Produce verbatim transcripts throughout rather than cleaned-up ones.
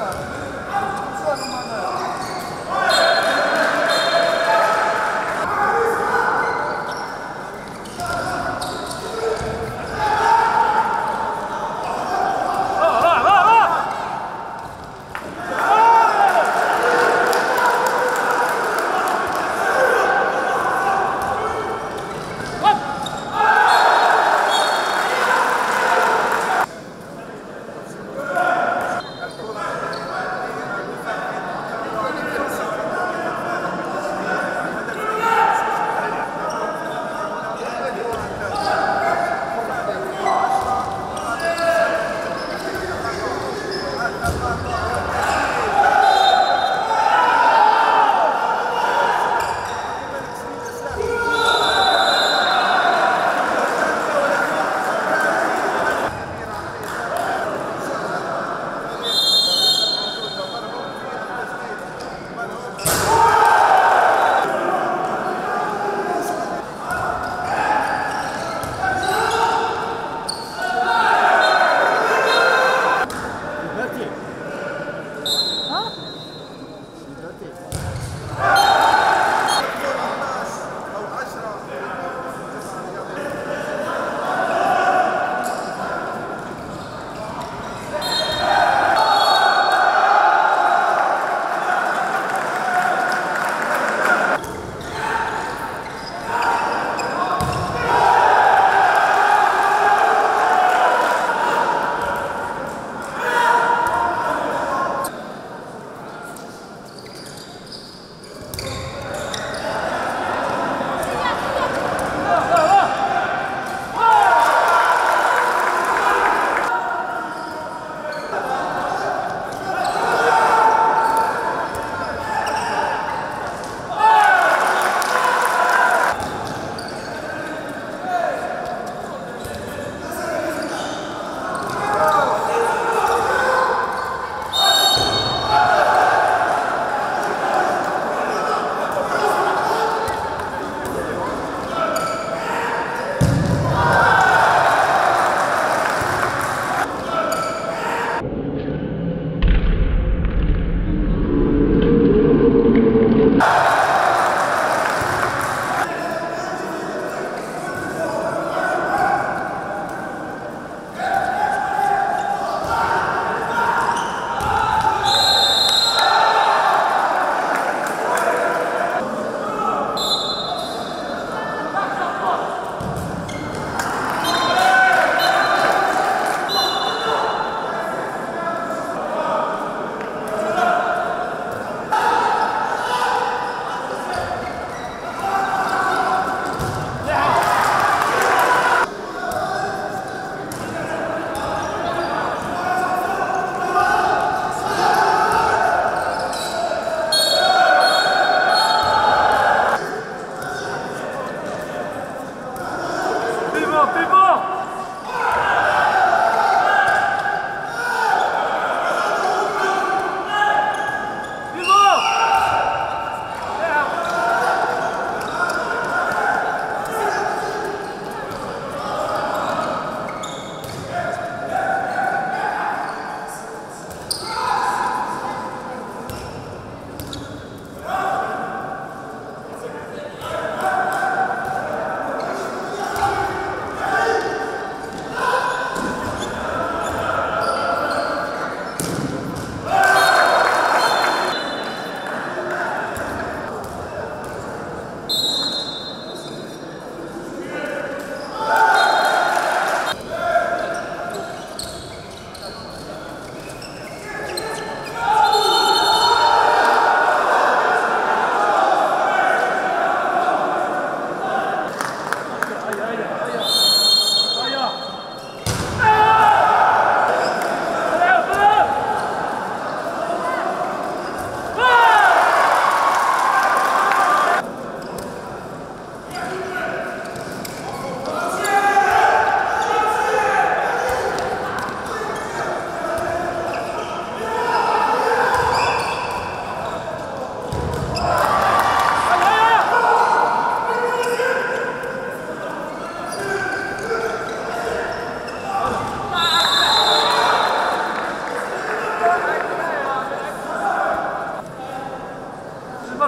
Thank you.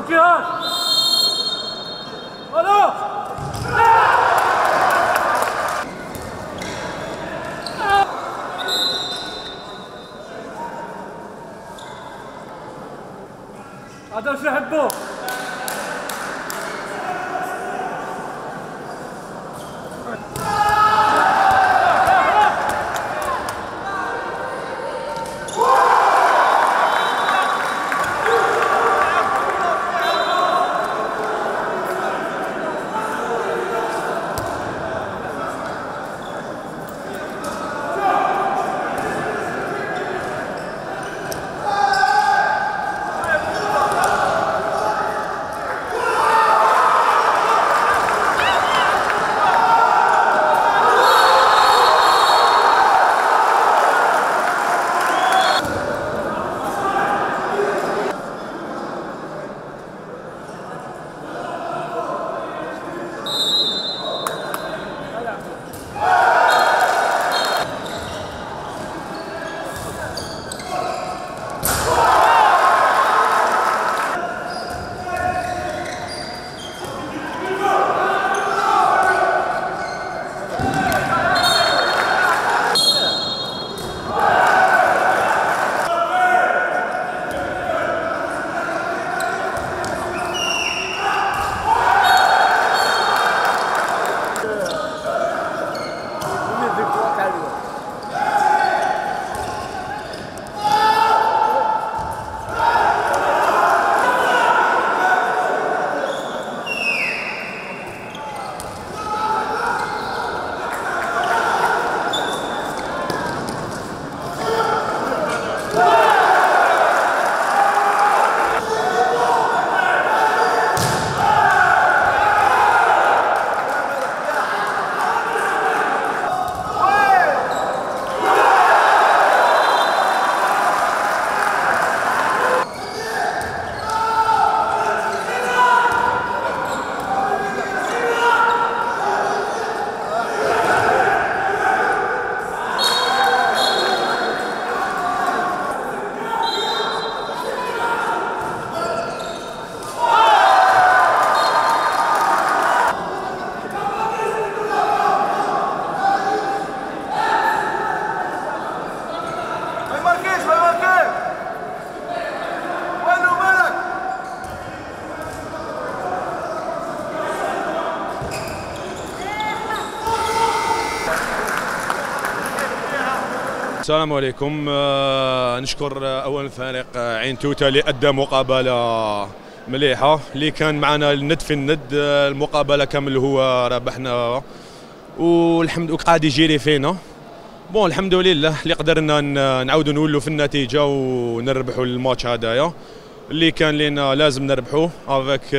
الجهاز خلاص. هذا وش يحبوه؟ السلام عليكم. آه نشكر اولا فريق عين توته اللي ادى مقابله مليحه، اللي كان معنا الند في الند. المقابله كامل هو ربحنا والحمد لله قاعد يجيري فينا. بون الحمد لله اللي قدرنا نعاودوا نولوا في النتيجه ونربحوا الماتش هذايا اللي كان لنا لازم نربحوه افيك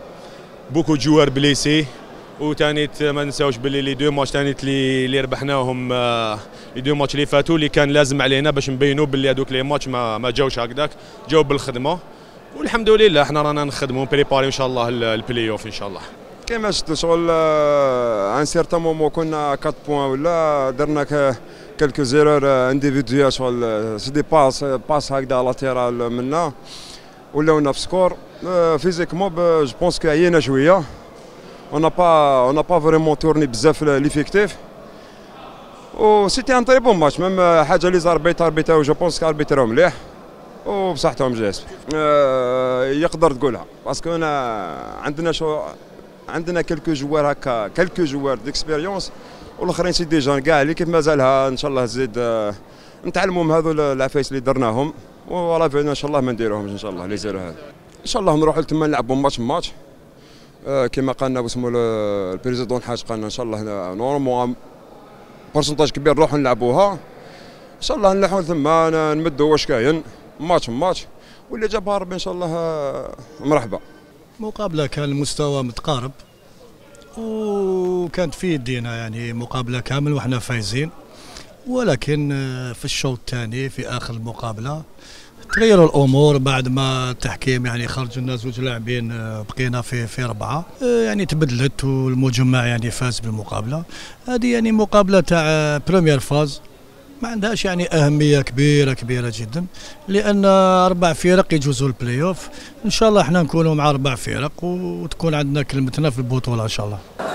بوكو جوار بليسي. وثاني ما نساوش باللي لي دو ماتش ثاني اللي اللي ربحناهم، لي دو ماتش اللي فاتوا اللي كان لازم علينا باش نبينوا باللي هذوك لي ماتش ما, ما جاوش هكذاك، جاو بالخدمه والحمد لله احنا رانا نخدموا بريباري ان شاء الله البلاي اوف ان شاء الله. كيما شفتوا شغل ان سيرتان مومون كنا أربعة بوان ولا درنا كالكو زيرور انديفيدويال شغل سي دي باس باس هكذا لاتيرال منا ولاونا في سكور. فيزيكمون جو بونس كو عيينا شويه، on n'a pas on n'a pas vraiment tourné بزاف ليفيكتيف و سيتي ان تري بون ماتش. ميم حاجه اللي زار بيت اربيتاو جو بونس كاربيتراو مليح وبصحتهم جاهز. أه يقدر تقولها باسكو انا عندنا شو عندنا كلكو جوار هكا كلكو جوار ديكسبيريونس والاخرين سي دي جون كاع اللي كيف مازالها ان شاء الله تزيد أه نتعلموا من هذو العفايس اللي درناهم وراه ان شاء الله ما نديروهمش ان شاء الله اللي يزيروا هذا. ان شاء الله نروحوا لتما نلعبوا ماتش ماتش أه كما قالنا باسمو البريزيدون حاج قالنا ان شاء الله نورمال بورسنتاج كبير نروحوا نلعبوها ان شاء الله. نلحقوا ثم نمدوا واش كاين ماتش ماتش واللي جابها ربي ان شاء الله مرحبا. مقابله كان المستوى متقارب وكانت في يدينا يعني مقابله كامل وحنا فايزين، ولكن في الشوط الثاني في اخر المقابله تغيروا الامور بعد ما التحكيم يعني خرج لنا زوج لاعبين، بقينا في في اربعه يعني تبدلت والمجمع يعني فاز بالمقابله هذه. يعني مقابله تاع بريمير فاز ما عندهاش يعني اهميه كبيره كبيره جدا، لان اربع فرق يجوزوا البلاي اوف. ان شاء الله احنا نكونوا مع اربع فرق وتكون عندنا كلمتنا في البطوله ان شاء الله.